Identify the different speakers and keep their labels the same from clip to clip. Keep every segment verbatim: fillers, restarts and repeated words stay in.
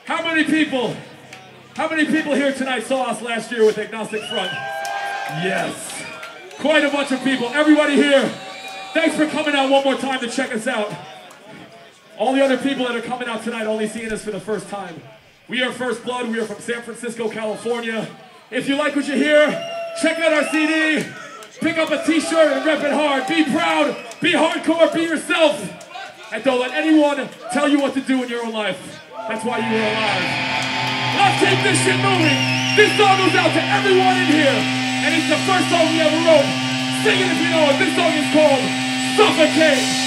Speaker 1: How many people, how many people here tonight saw us last year with Agnostic Front? Yes. Quite a bunch of people. Everybody here, thanks for coming out one more time to check us out. All the other people that are coming out tonight only seeing us for the first time. We are First Blood. We are from San Francisco, California. If you like what you hear, check out our C D. Pick up a t-shirt and rep it hard. Be proud, be hardcore, be yourself. And don't let anyone tell you what to do in your own life. That's why you are alive. Let's keep this shit moving. This song goes out to everyone in here. And it's the first song we ever wrote. Sing it if you know it. This song is called Suffocate.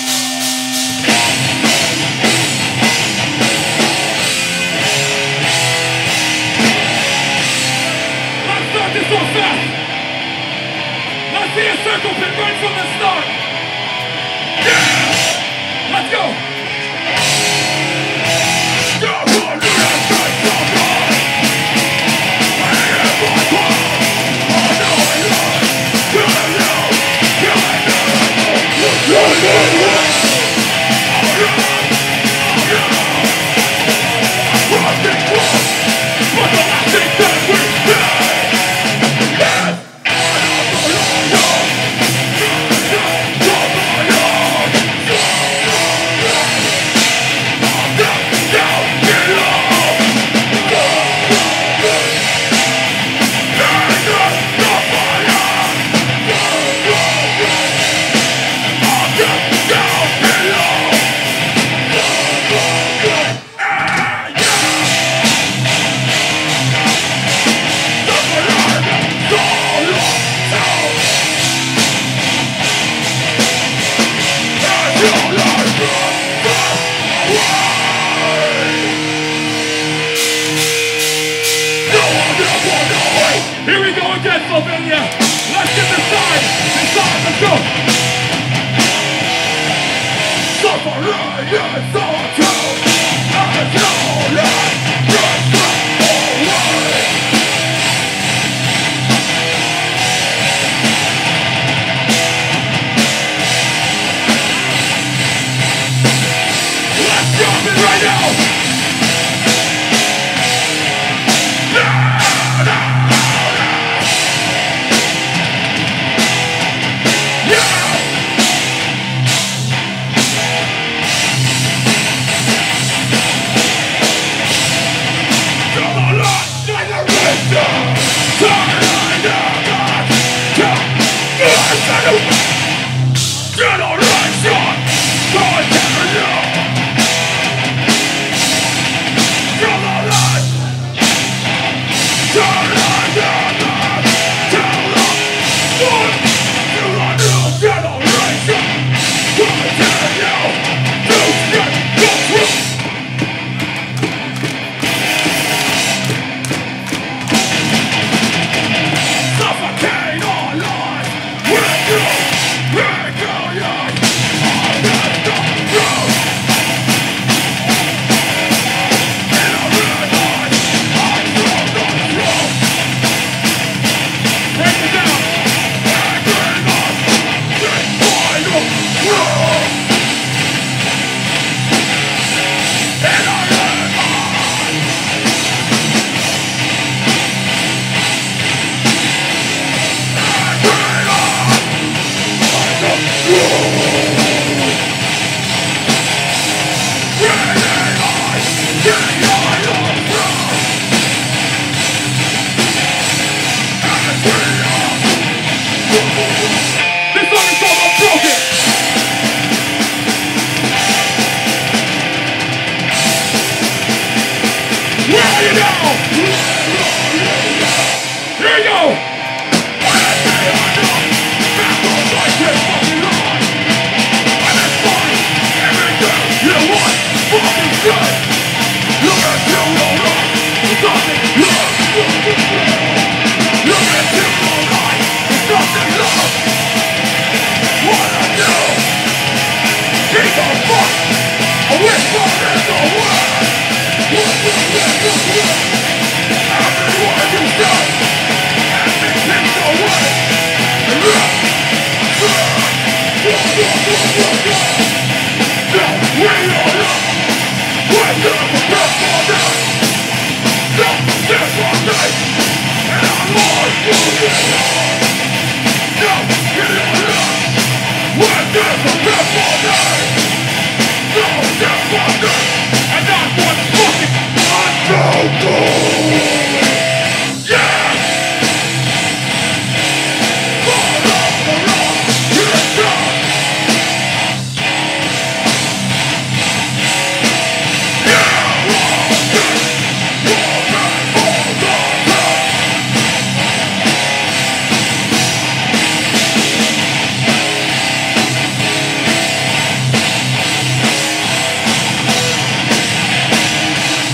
Speaker 1: Let's start this off fast. Let's see a circle pit right from the start. Yeah! Let's go. Here we go again, Slovenia. Let's get this side. This side, let's go. Suffering is all true. And no life can go away. Let's jump it right now. I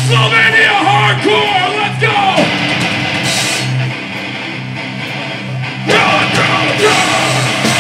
Speaker 1: Slovenia hardcore, let's go! Run, run, run!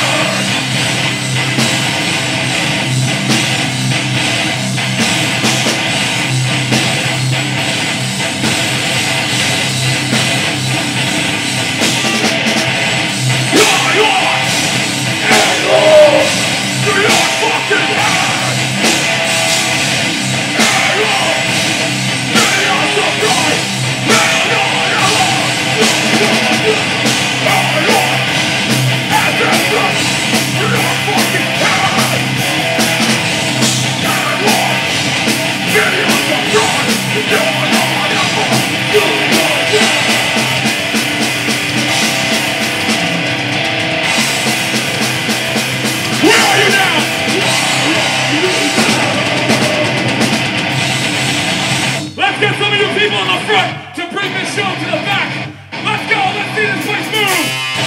Speaker 1: People in the front to bring this show to the back. Let's go, let's see this place move.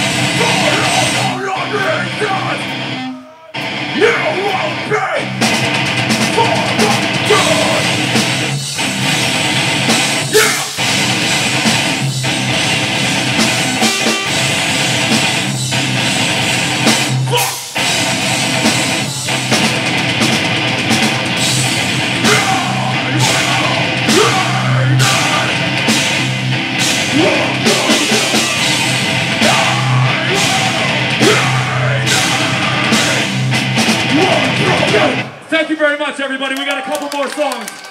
Speaker 1: You won't be forgotten. Yeah. Thank you very much, everybody. We got a couple more songs.